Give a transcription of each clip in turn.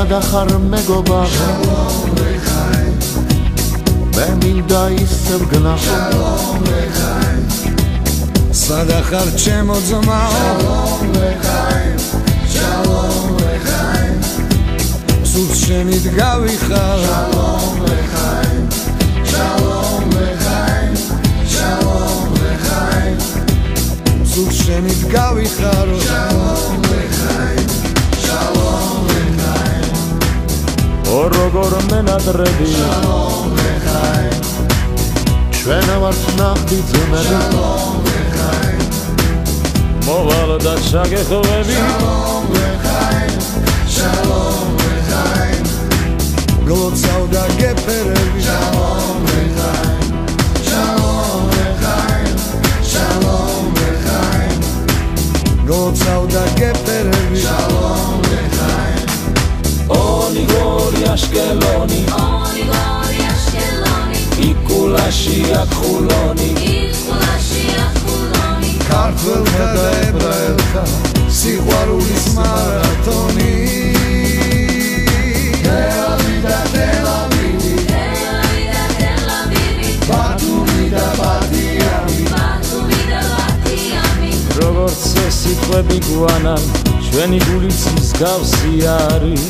სადახარ მეგობარ Shalom lechaim მე მინდა ისევ გნახო Shalom lechaim სადახარ ჩემო ძმაო Shalom lechaim Shalom lechaim სულ შენით გავიხარ Shalom lechaim Shalom lechaim Shalom lechaim სულ შენით გავიხარო Shalom lechaim Shalom lechaim ო როგორ მენადრები Shalom lechaim ჩვენ ვართ ნახტი ძმები Shalom lechaim მოვალ და ჩაგეხოვები Shalom lechaim Shalom lechaim გლოცავ და გეფერები Shalom lechaim Shalom lechaim Shalom lechaim გლოცავ და გეფერები Shalom lechaim ონი გორი აშკელონი იკულაშია ხულონი ქართველთა და ებრაელთა სიყვარულის მარათონი Tel-Aviv და Tel-Avivi Batumi და Bat-Yami როგორც სიტყვები გვანან ჩვენი გულიც მსგავსი არის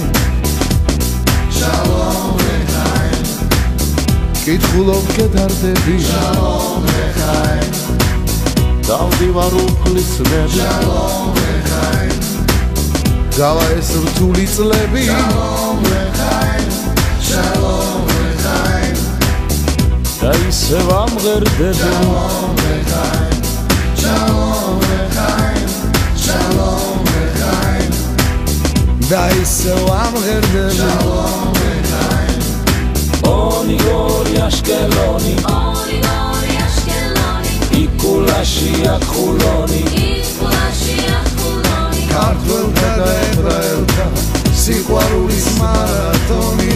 Shalom lechaim კითხულობ გედარდები Shalom lechaim დავდივარ უფლის ნები Shalom lechaim გავა ეს რთული წლები Shalom lechaim Shalom lechaim და ისევ ამღერდები Shalom lechaim Shalom lechaim Shalom lechaim და ისევ ამღერდები Shalom lechaim ონი გორი აშკელონი იკულაშია ხულონი ქართველთა და ებრაელთა სიყვარულის მარათონი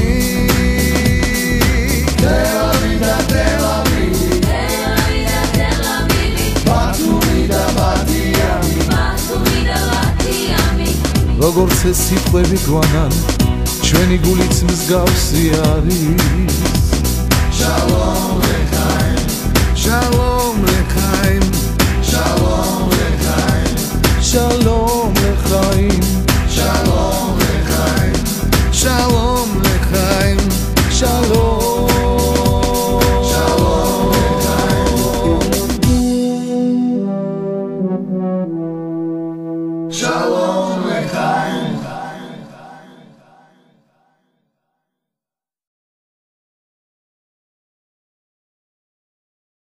Tel-Aviv და Tel-Avivi Batumi და Bat-Yami როგორც ეს სიტყვები გვანან ჩვენი გულიც მსგავსი არის Shalom lechaim Shalom lechaim